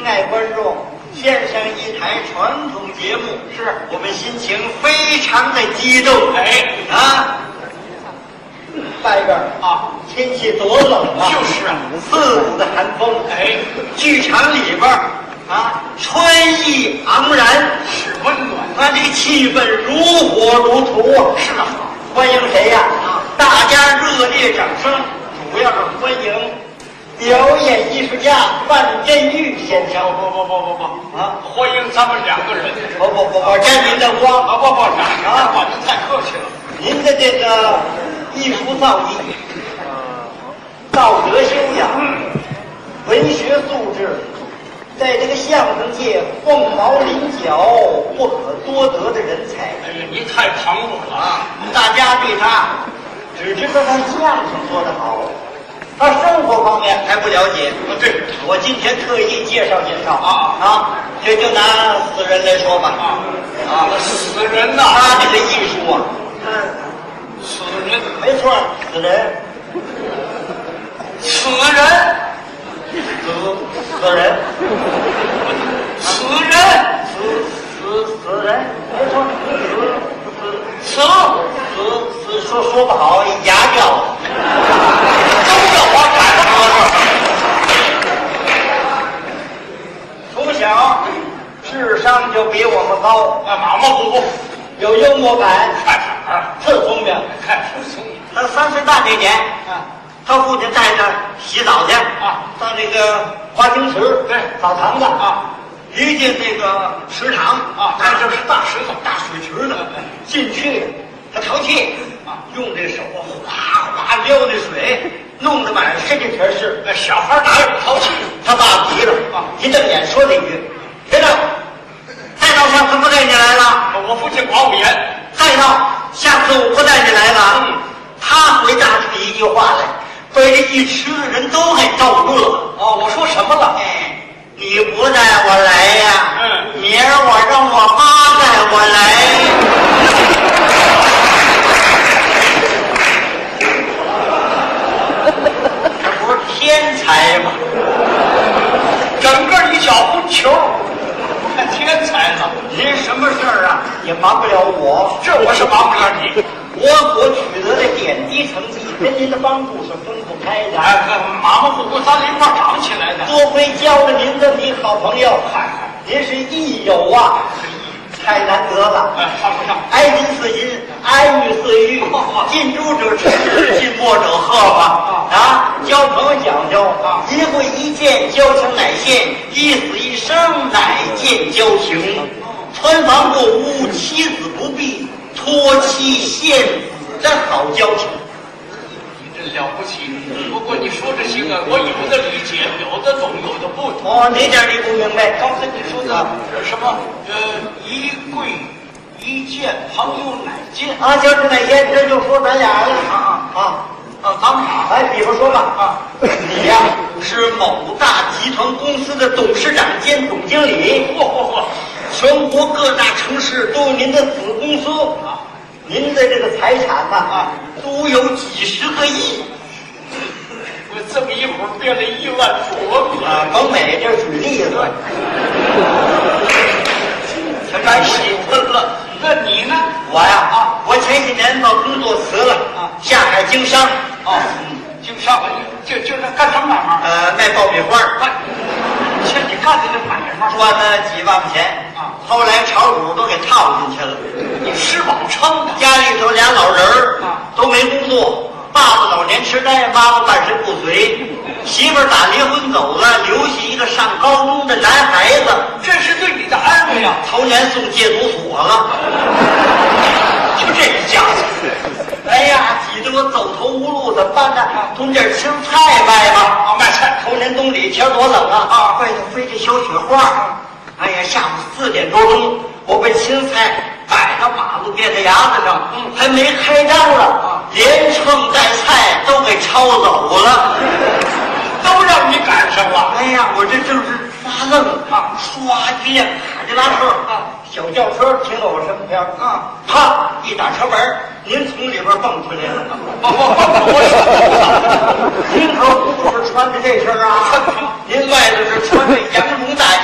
亲爱观众，献上一台传统节目，是我们心情非常的激动。外边天气多冷啊！ 就是啊 4度的寒风。剧场里边春意盎然， 是温暖， 这个气氛如火如荼啊！ 是啊， 欢迎谁呀？大家热烈掌声，主要是欢迎表演艺术家范振钰先生。 不欢迎咱们2个人。 不，沾您的光。 不，您太客气了。 您的这个艺术造诣、道德修养、文学素质，在这个相声界凤毛麟角、不可多得的人才。 您太旁路了啊！ 大家对他只知道他相声说得好，他生活方面还不了解。 对， 我今天特意介绍介绍这就拿死人来说吧。 死人呐！ 他这个艺术啊， 死人， 没错，死人， 死人， 死人， 死人， 死人，没错，说不好，牙掉了， 都叫我赶从小智商就比我们高， 马马虎虎， 有幽默感， 看特聪明， 看是聪明。 他3岁半那年，他父亲带着洗澡去到这个花清池澡堂子一进这个池塘那就是大石头、 大水池子，进去他淘气用这手哗哗撩那水，弄得满身这全是。 小孩哪有淘气？ 他爸急了一瞪眼说了一句：“别闹，再闹下次不带你来了。” 我父亲管我严。 再闹，下次我不带你来了。他回答出一句话来，被这一池子人都给逗住了。 我说什么了？ 你不带我来呀？明儿我让我妈带我来。这不是天才吗？ 整个一小混球，天才了！ 您什么事儿也瞒不了我， 这我是瞒不了你。 我所取得的点滴成绩，跟您的帮助是分不开的。 马马虎虎，咱俩一块长起来的。 多亏交了您这么一好朋友，您是益友啊，太难得了。 谈不上。 爱民似银，爱玉似玉，近朱者赤，近墨者黑吧。交朋友讲究一会一见，交情乃现；一死一生，乃见交情。穿房过屋，妻子不避，托妻献子的好交情。 你这了不起。不过你说这些个，我有的理解，有的懂，有的不懂。 哪点你不明白？ 刚才你说的什么？一跪一见，朋友乃见就是乃见，这就说咱俩了咱们俩来，比方说吧你呀是某大集团公司的董事长兼总经理。全国各大城市都有您的子公司您的这个财产都有几十个亿。 我这么一会儿变了亿万富翁甭美，这举例子。 太喜欢了。那你呢？ 我呀我前几年把工作辞了下海经商。 经商就是干什么买卖？ 卖爆米花。 你干的这买卖赚了几万块钱后来炒股都给套进去了。 你吃饱撑的。 家里头俩老人都没工作，爸爸老年痴呆，妈妈半身不遂，媳妇儿打离婚走了，留下一个上高中的男孩子。 这是对你的安慰啊！ 头年送戒毒所了。 就这个家伙， 哎呀，挤得我走投无路，怎么办呢？囤点青菜卖吧。 卖菜。 头年冬里天多冷外头飞着小雪花。哎呀，下午4点多钟，我把青菜摆到马路边的牙子上，还没开张了，连秤带菜都给抄走了， 都让你赶上了。 哎呀，我这正是发愣唰一辆卡迪拉克小轿车停到我身边啪一打车门，您从里边蹦出来了。您可不是穿的这身您外头是穿的羊绒大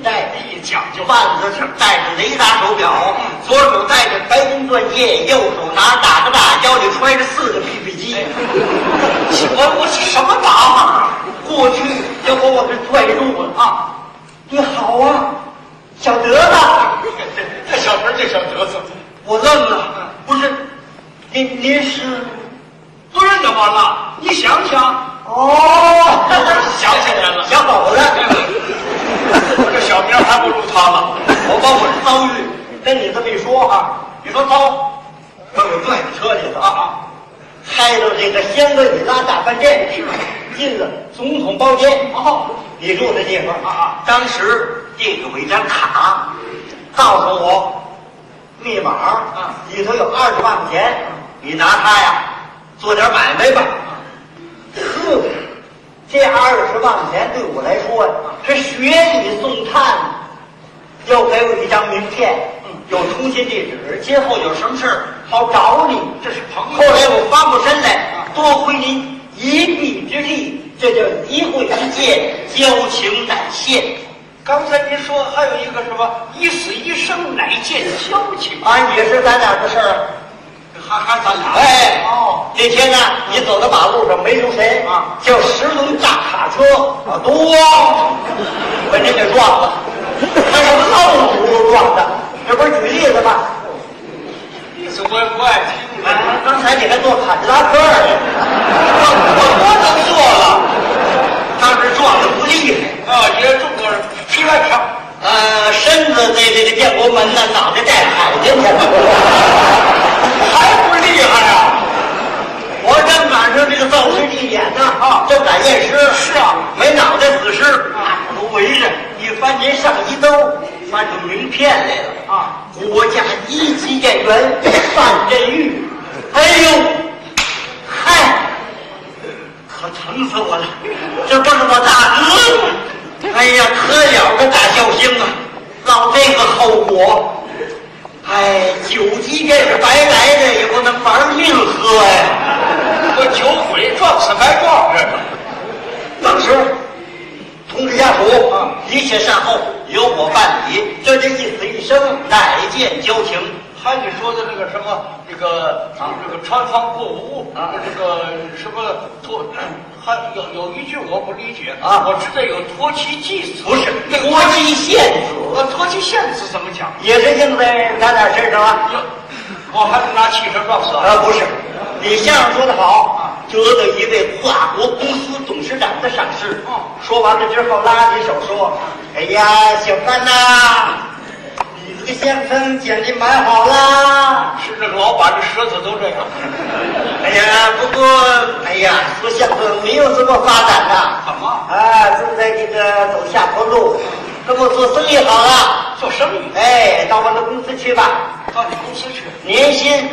带， 讲究。 腕子上戴着雷达手表，左手戴着白金钻戒，右手拿打着大腰里揣着4个 BB 机。 我是什么打法？ 过去要把我给拽住了啊！你好啊，小德子。 他小名叫小德子。 我愣了，不是，您是不认得我了？你想想。 哦， 想起来了， 小狗子。 我这小名还不如他了。 我把我的遭遇跟你这么一说啊，你说糟，把我拽到车里头啊，开到这个香格里拉大饭店，进了总统包间。哦，你住的地方啊，当时递给我一张卡，告诉我密码啊，里头有20万块钱，你拿它呀做点买卖吧。呵，这20万块钱对我来说呀是雪里送炭。又给我一张名片，有通信地址，今后有什么事好找你。 这是朋友。 后来我翻过身来，多亏您一臂之力，这叫一会一见，交情乃现。 刚才您说还有一个什么一死一生乃见交情啊，也是咱俩的事儿。 还咱俩？ 哎， 哦， 那天呢，你走到马路上没留神啊，叫10轮大卡车啊，咣，把人给撞了。他是老虎撞的，这不是举例子吗？ 例子我也不爱听。 刚才你还坐卡迪拉克呢，我能坐了，当时撞的不厉害啊，也中国人皮外伤。 身子在这个建国门呢，脑袋带海进去了， 还不厉害啊！ 我正赶上这个造尸地点呢，正赶验尸。 是啊， 没脑袋死尸啊，都围着。一翻您上衣兜，翻出名片来了啊！国家1级演员范振钰。哎呦，嗨，可疼死我了！这不是我大哥吗？哎呀，可了个大孝星啊！落这个后果，哎，酒即便是白来的，也不能玩命喝呀！ 我酒鬼撞死白撞着。 当时通知家属啊，一切善后由我办理，这一死一生，乃见交情。 还你说的那个什么，这个穿房过屋啊，这个什么脱，还有一句我不理解啊，我知道有脱妻祭子， 不是脱妻献子。 脱妻献子怎么讲？ 也是用在咱俩身上啊。 我还是拿汽车撞死啊？ 不是，你相声说得好，得到一位跨国公司董事长的赏识。说完了之后，拉起手说：“哎呀，小范呐，你这个相声讲的蛮好啦。” 是那个老板的舌头都这样。 哎呀，不过哎呀，说相声没有什么发展呐。 怎么？ 啊，正在这个走下坡路。跟我做生意好了， 做生意？ 哎，到我的公司去吧。 到你公司去？ 年薪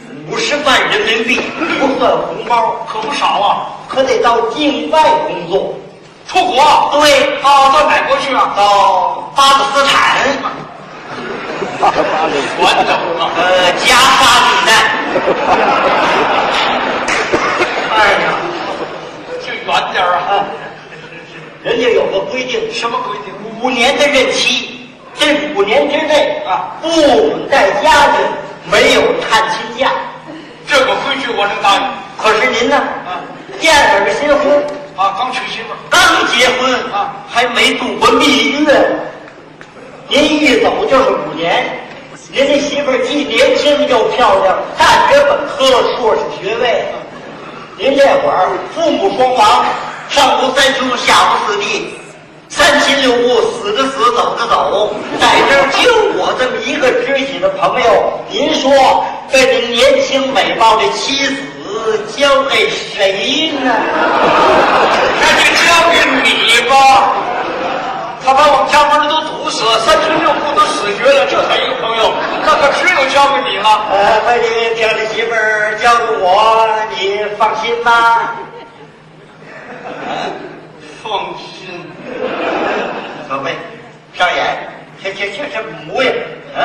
50万人民币，不算红包， 可不少啊。 可得到境外工作， 出国？ 对， 到哪国去啊？ 到巴勒斯坦。 完整了。 加沙地带。 哎呀，就远点啊。 人家有个规定， 什么规定 ？5年的任期，这5年之内啊， 不准带家人，没有探亲假。 这个规矩我能答应。 可是您呢？第二个新婚啊，刚娶媳妇， 刚结婚啊， 还没度过蜜月。您一走就是5年，您这媳妇儿既年轻又漂亮，大学本科，硕士学位。您这会儿父母双亡。上无三兄，下无四弟，3亲6故，死的死，走的走，在这儿就我这么一个知己的朋友，您说被您年轻美貌的妻子交给谁呢？ 那就交给你吧。他把我们家门都堵死了，3亲6故都死绝了，就他一个朋友，那可只有交给你了。 把你漂亮媳妇儿交给我，你放心吗？ 放心， 各位，上眼，这模样，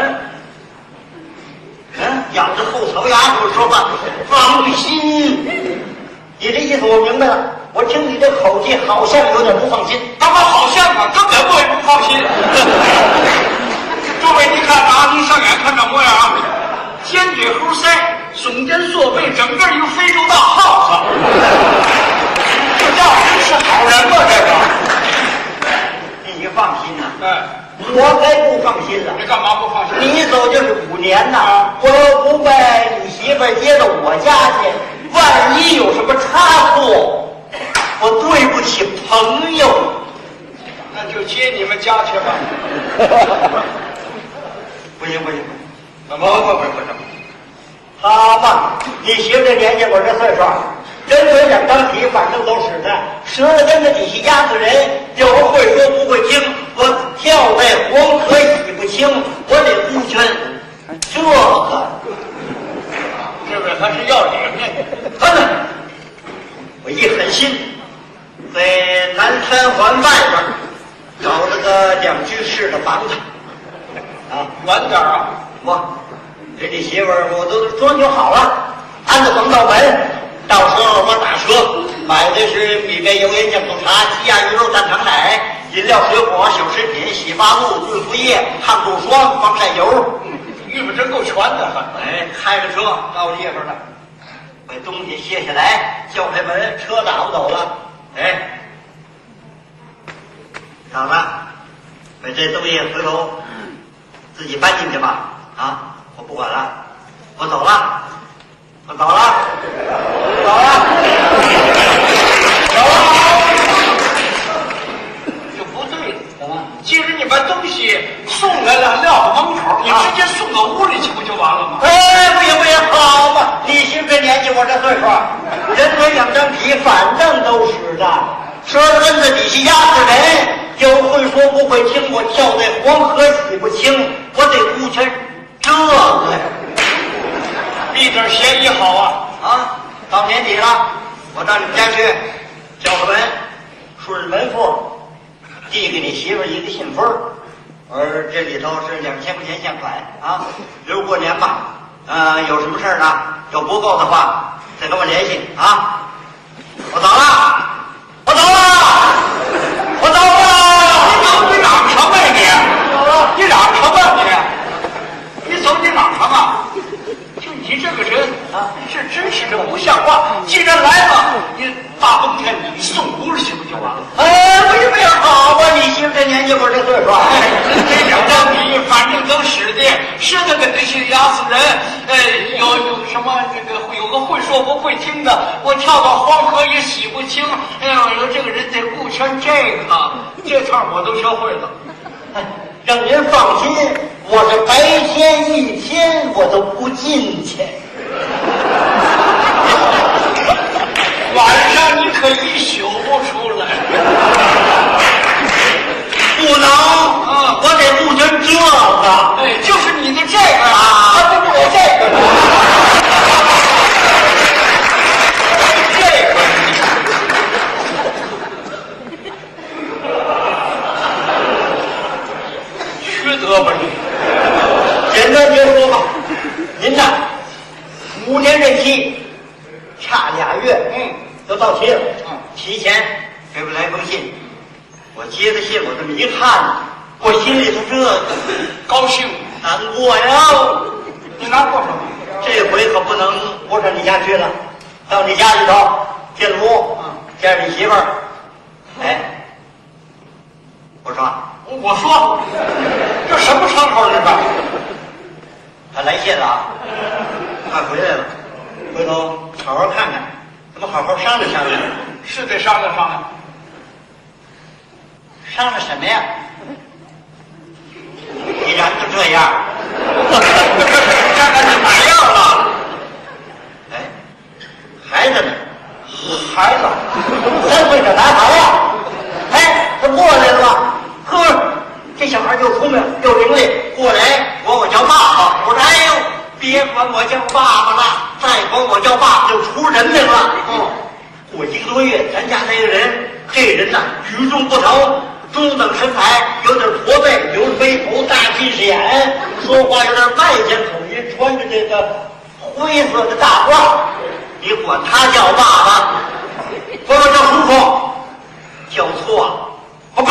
咬着后槽牙跟我说话，放心。你这意思我明白了，我听你这口气好像有点不放心。 干嘛好相啊？根本我也不放心。诸位，你看啊，你上眼看这模样啊，尖嘴猴腮，耸肩缩背，整个一个非洲大耗子。这叫真是好人吗？这个， 你放心呐、 哎， 我该不放心了。 你干嘛不放心？ 你走就是5年呐、我要不把你媳妇儿接到我家去，万一有什么差错，我对不起朋友。 那就接你们家去吧。 不行不行， 怎么不？ 好吧，你媳妇这年纪，我这岁数，人嘴两张皮，反正都使的，舌头根子底下压死人，有会说不会听，我跳在黄河洗不清，我得顾全这个。 是不是？他是要脸面。 我一狠心，在南三环外边找了个2居室的房子， 远点啊！ 我给你媳妇儿我都装修好了，安的防盗门，到时候我打车买的是米面油盐酱醋茶、鸡鸭鱼肉蛋糖奶、饮料水果、小食品、洗发露、润肤液、抗皱霜、防晒油。 衣服真够全的， 哎，开着车到地方了，把东西卸下来，叫开门，车打不走了。哎，嫂子，把这东西回头自己搬进去吧。啊，我不管了，我走了，我走了，走了，走了。 就不对了。 怎么？ 既然你把东西送来了，撂到门口，你直接送到屋里去不就完了吗？ 哎，不行不行，好嘛，你媳妇这年纪，我这岁数，人嘴两张皮，反正都使的，舌头根子底下压死人，有会说不会听，我跳在黄河洗不清，我得顾全这个呀。 一点嫌疑好啊！ 啊，到年底了，我到你们家去，叫个门，顺着门缝递给你媳妇一个信封，而这里头是2000块钱现款啊，留过年吧。有什么事儿呢？要不够的话，再跟我联系啊。我走了，我走了，我走了。 你嚷什么呀你？你嚷什么你？你走你嚷什么？就你这个人啊，这真是这不像话！既然来了，你大冬天你送屋里去不就完了？ 哎，不行不行，好吧，你媳妇这年纪，我这岁数， 这两张皮反正都使的，舌头跟这些压死人。有什么这个有个会说不会听的，我跳到黄河也洗不清。哎呦，我这个人得顾全这套我都学会了。 让您放心，我这白天一天我都不进去， 晚上你可一宿不出来。 不能，我得顾全这个。 哎，就是你的这个啊， 他就不有这个呢。 缺德吧你！ 简单结说吧，您呐，5年任期，差2月，就到期了。提前给我来封信，我接的信，我这么一看，我心里头这个高兴难过呀。 你难过什么？ 这回可不能我上你家去了，到你家里头进屋，见着你媳妇儿。哎，我说， 这什么场口这是？ 他来信了啊，快回来了，回头好好看看，咱们好好商量商量。 是得商量商量。 商量什么呀？既然就这样， 看看你哪样了？ 哎，孩子呢？ 孩子 3岁的男孩呀！哎，他过来了吧？呵，这小孩又聪明又伶俐，过来管我叫爸爸。我说哎呦，别管我叫爸爸了，再管我叫爸爸就出人命了。过1个多月，咱家这个人，这人呐与众不同，中等身材，有点驼背，留着背头，大近视眼，说话有点外乡口音，穿着这个灰色的大褂。你管他叫爸爸，管我叫叔叔，叫错了。我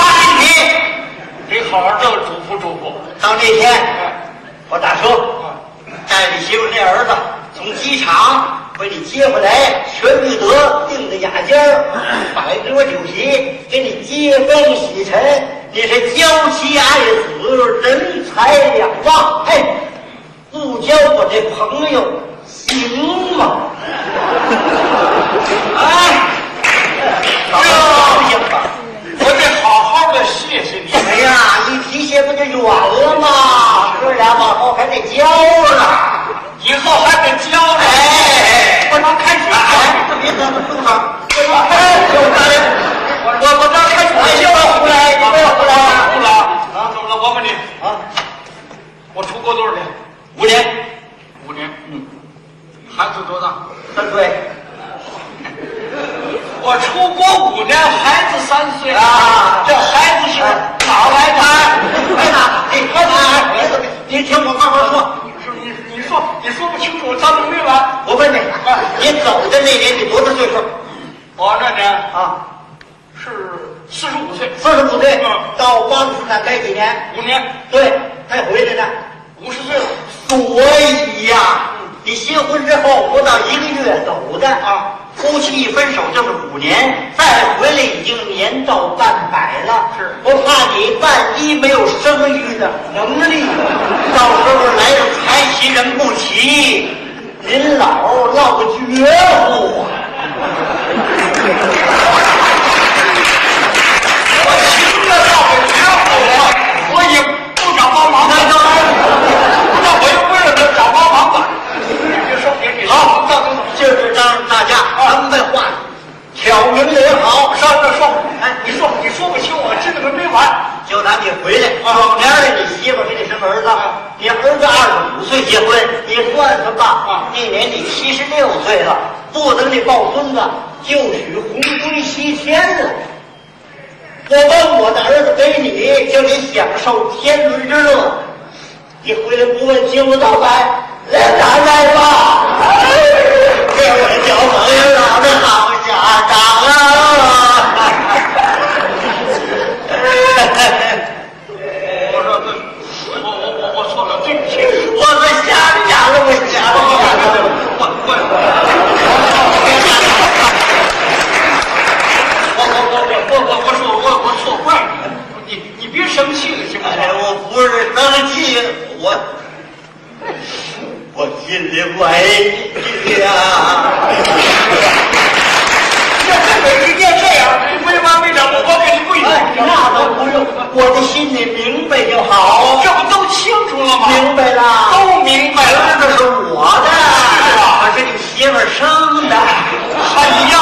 不祝福。 到那天，我打车带你媳妇那儿子从机场把你接回来，全聚德订的雅间儿，摆桌酒席，给你接风洗尘。你是娇妻爱子，人财两忘。哎，不交我这朋友行吗？哎，高兴吧？ 我得好好的谢谢你。 哎呀，一提鞋不就远了吗？哥俩往后还得交了。 以后还得教呢。 哎， 我刚开始， 别在那动手。 我刚开始， 你不要胡来，你不要胡来不了啊！怎么了？我问你啊！ 我出国多少年 ？5年。 5年。孩子多大 3岁。 我出国5年，孩子3岁啊！ 这孩子是哪来的？ 你听我慢慢说。 你说不清楚，我张嘴没完。 我问你，你走的那年你多大岁数？ 我那年啊， 是45岁。 45岁。到巴基斯坦待几年 ？5年。 对，才回来呢。 50岁了。 所以呀，你新婚之后不到1个月走的啊，夫妻一分手就是5年，再回来已经年到半百了。 是， 我怕你万一没有生育的能力，到时候来了财齐人不齐，您老落个绝户。 我行了，落个绝户，我也不找帮忙。那我又为了找帮忙吧？别说别你好，就是让大家咱们话挑明了也好。 说，哎，你说不清，我知道个没完。 就拿你回来，往年来你媳妇给你生儿子，你儿子25岁结婚，你算算吧，那年你76岁了，不等你抱孙子，就许红归西天了。我把我的儿子给你，叫你享受天伦之乐。你回来不问青红皂白，来咱来吧，给我的小朋友老的好下场啊！ 我错了，对不起， 我说瞎讲了，我瞎我错怪你，你别生气了，行不行？ 我不是生气，我心里不爱你呀。 这每一件这样没完没了，我给你跪下。 那倒不用，我的心里明白就好。 这不都清楚了吗？ 明白了， 都明白了。 儿子是我的，可是你媳妇生的， 一样